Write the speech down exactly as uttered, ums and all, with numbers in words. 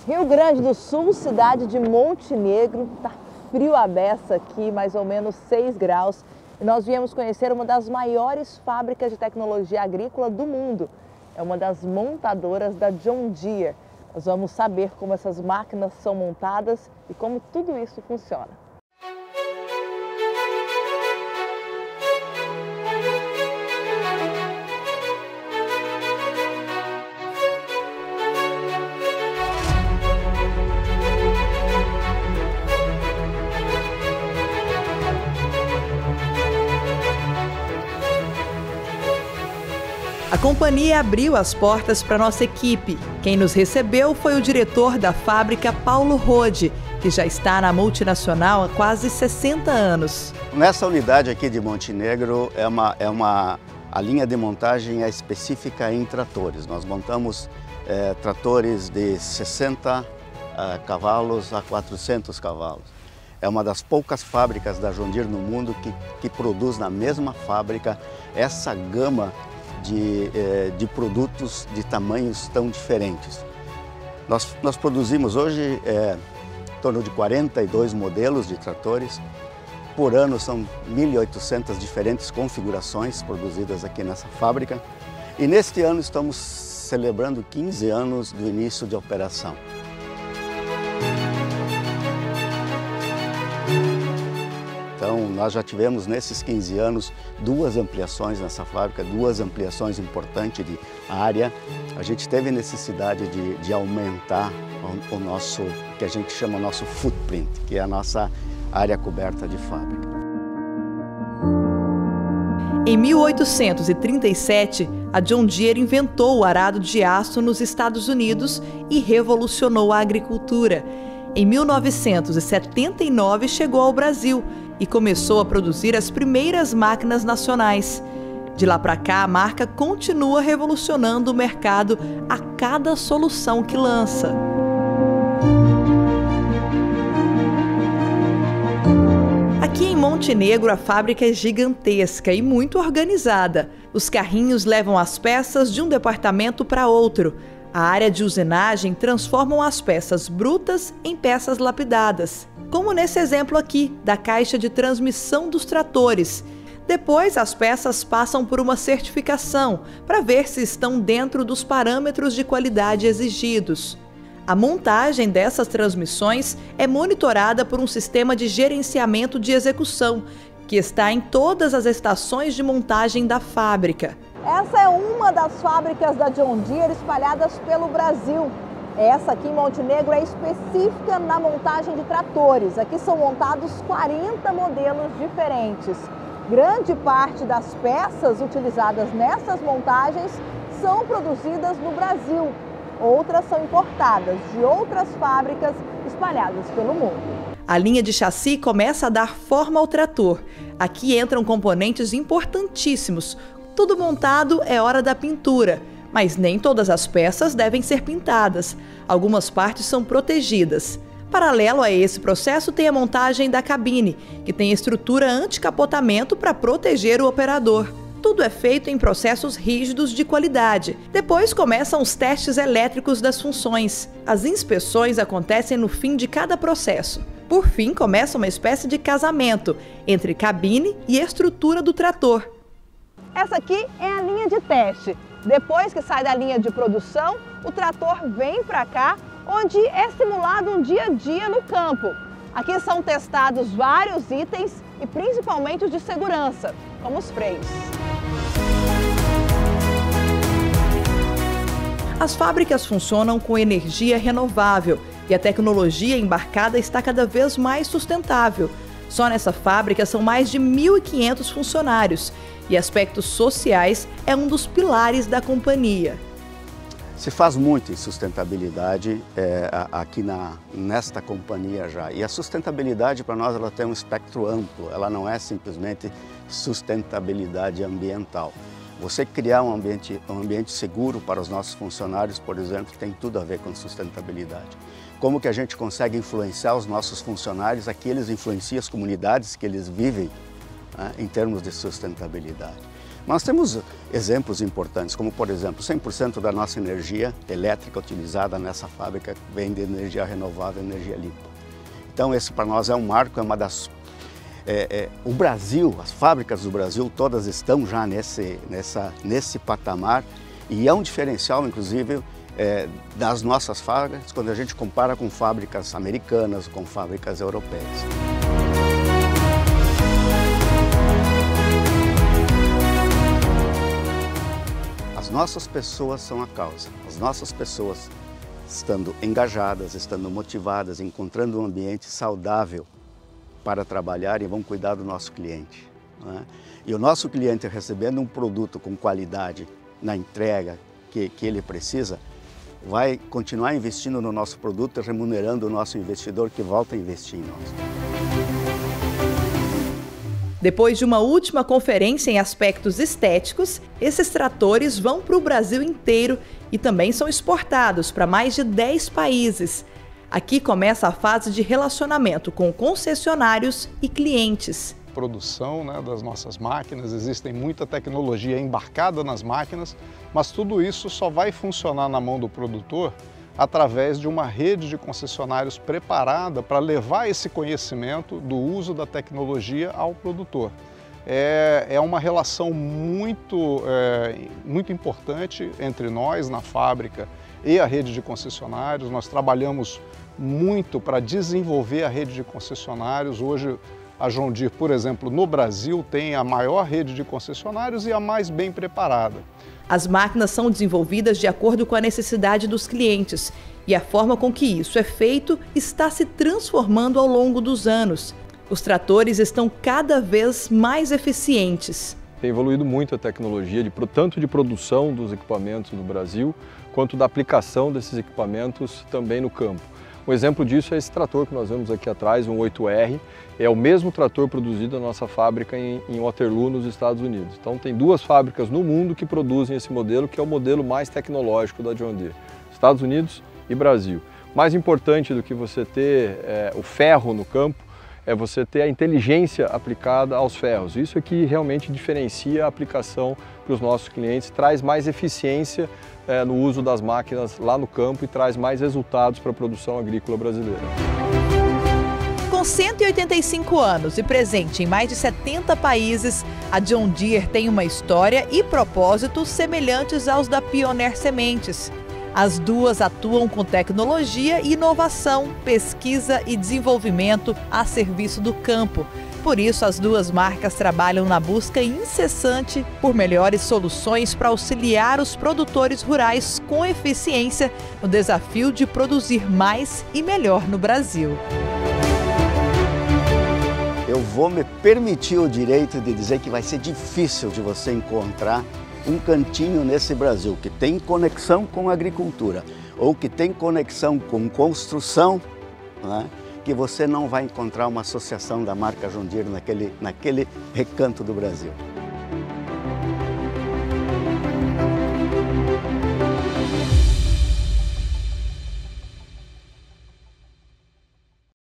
Rio Grande do Sul, cidade de Montenegro, tá frio a beça aqui, mais ou menos seis graus. E nós viemos conhecer uma das maiores fábricas de tecnologia agrícola do mundo. É uma das montadoras da John Deere. Nós vamos saber como essas máquinas são montadas e como tudo isso funciona. A companhia abriu as portas para nossa equipe. Quem nos recebeu foi o diretor da fábrica, Paulo Rode, que já está na multinacional há quase sessenta anos. Nessa unidade aqui de Montenegro, é uma, é uma, a linha de montagem é específica em tratores. Nós montamos é, tratores de sessenta uh, cavalos a quatrocentos cavalos. É uma das poucas fábricas da John Deere no mundo que, que produz na mesma fábrica essa gama De, de produtos de tamanhos tão diferentes. Nós, nós produzimos hoje é, em torno de quarenta e dois modelos de tratores. Por ano são mil e oitocentas diferentes configurações produzidas aqui nessa fábrica. E neste ano estamos celebrando quinze anos do início de operação. Então, nós já tivemos nesses quinze anos duas ampliações nessa fábrica, duas ampliações importantes de área. A gente teve necessidade de, de aumentar o, o nosso, que a gente chama o nosso footprint, que é a nossa área coberta de fábrica. Em mil oitocentos e trinta e sete, a John Deere inventou o arado de aço nos Estados Unidos e revolucionou a agricultura. Em mil novecentos e setenta e nove, chegou ao Brasil e começou a produzir as primeiras máquinas nacionais. De lá para cá, a marca continua revolucionando o mercado a cada solução que lança. Aqui em Montenegro, a fábrica é gigantesca e muito organizada. Os carrinhos levam as peças de um departamento para outro. A área de usinagem transforma as peças brutas em peças lapidadas, como nesse exemplo aqui, da caixa de transmissão dos tratores. Depois, as peças passam por uma certificação para ver se estão dentro dos parâmetros de qualidade exigidos. A montagem dessas transmissões é monitorada por um sistema de gerenciamento de execução, que está em todas as estações de montagem da fábrica. Essa é uma das fábricas da John Deere espalhadas pelo Brasil. Essa aqui em Montenegro é específica na montagem de tratores. Aqui são montados quarenta modelos diferentes. Grande parte das peças utilizadas nessas montagens são produzidas no Brasil. Outras são importadas de outras fábricas espalhadas pelo mundo. A linha de chassi começa a dar forma ao trator. Aqui entram componentes importantíssimos. Tudo montado, é hora da pintura. Mas nem todas as peças devem ser pintadas. Algumas partes são protegidas. Paralelo a esse processo tem a montagem da cabine, que tem estrutura anti-capotamento para proteger o operador. Tudo é feito em processos rígidos de qualidade. Depois começam os testes elétricos das funções. As inspeções acontecem no fim de cada processo. Por fim, começa uma espécie de casamento entre cabine e estrutura do trator. Essa aqui é a linha de teste. Depois que sai da linha de produção, o trator vem para cá, onde é simulado um dia a dia no campo. Aqui são testados vários itens e principalmente os de segurança, como os freios. As fábricas funcionam com energia renovável e a tecnologia embarcada está cada vez mais sustentável. Só nessa fábrica são mais de mil e quinhentos funcionários e aspectos sociais é um dos pilares da companhia. Se faz muito em sustentabilidade é, aqui na, nesta companhia já. E a sustentabilidade para nós ela tem um espectro amplo, ela não é simplesmente sustentabilidade ambiental. Você criar um ambiente, um ambiente seguro para os nossos funcionários, por exemplo, tem tudo a ver com sustentabilidade. Como que a gente consegue influenciar os nossos funcionários, aqui eles influenciam as comunidades que eles vivem, né, em termos de sustentabilidade. Nós temos exemplos importantes, como por exemplo, cem por cento da nossa energia elétrica utilizada nessa fábrica vem de energia renovável, energia limpa. Então esse para nós é um marco, é uma das... É, é, o Brasil, as fábricas do Brasil todas estão já nesse, nessa, nesse patamar e é um diferencial inclusive é, das nossas fábricas quando a gente compara com fábricas americanas, com fábricas europeias. As nossas pessoas são a causa. As nossas pessoas estando engajadas, estando motivadas, encontrando um ambiente saudável para trabalhar e vão cuidar do nosso cliente. Não é? E o nosso cliente recebendo um produto com qualidade na entrega que, que ele precisa, vai continuar investindo no nosso produto e remunerando o nosso investidor que volta a investir em nós. Depois de uma última conferência em aspectos estéticos, esses tratores vão para o Brasil inteiro e também são exportados para mais de dez países. Aqui começa a fase de relacionamento com concessionários e clientes. Produção, né, das nossas máquinas, existem muita tecnologia embarcada nas máquinas, mas tudo isso só vai funcionar na mão do produtor através de uma rede de concessionários preparada para levar esse conhecimento do uso da tecnologia ao produtor. É, é uma relação muito, é, muito importante entre nós na fábrica e a rede de concessionários. Nós trabalhamos muito para desenvolver a rede de concessionários. Hoje a John Deere, por exemplo, no Brasil tem a maior rede de concessionários e a mais bem preparada. As máquinas são desenvolvidas de acordo com a necessidade dos clientes e a forma com que isso é feito está se transformando ao longo dos anos. Os tratores estão cada vez mais eficientes. Tem evoluído muito a tecnologia, de, tanto de produção dos equipamentos no Brasil, quanto da aplicação desses equipamentos também no campo. Um exemplo disso é esse trator que nós vemos aqui atrás, um oito R. É o mesmo trator produzido na nossa fábrica em, em Waterloo, nos Estados Unidos. Então tem duas fábricas no mundo que produzem esse modelo, que é o modelo mais tecnológico da John Deere. Estados Unidos e Brasil. Mais importante do que você ter é, o ferro no campo, é você ter a inteligência aplicada aos ferros. Isso é que realmente diferencia a aplicação para os nossos clientes, traz mais eficiência é, no uso das máquinas lá no campo e traz mais resultados para a produção agrícola brasileira. Com cento e oitenta e cinco anos e presente em mais de setenta países, a John Deere tem uma história e propósitos semelhantes aos da Pioneer Sementes. As duas atuam com tecnologia e inovação, pesquisa e desenvolvimento a serviço do campo. Por isso, as duas marcas trabalham na busca incessante por melhores soluções para auxiliar os produtores rurais com eficiência no desafio de produzir mais e melhor no Brasil. Eu vou me permitir o direito de dizer que vai ser difícil de você encontrar um cantinho nesse Brasil que tem conexão com a agricultura ou que tem conexão com construção, né, que você não vai encontrar uma associação da marca John Deere naquele, naquele recanto do Brasil.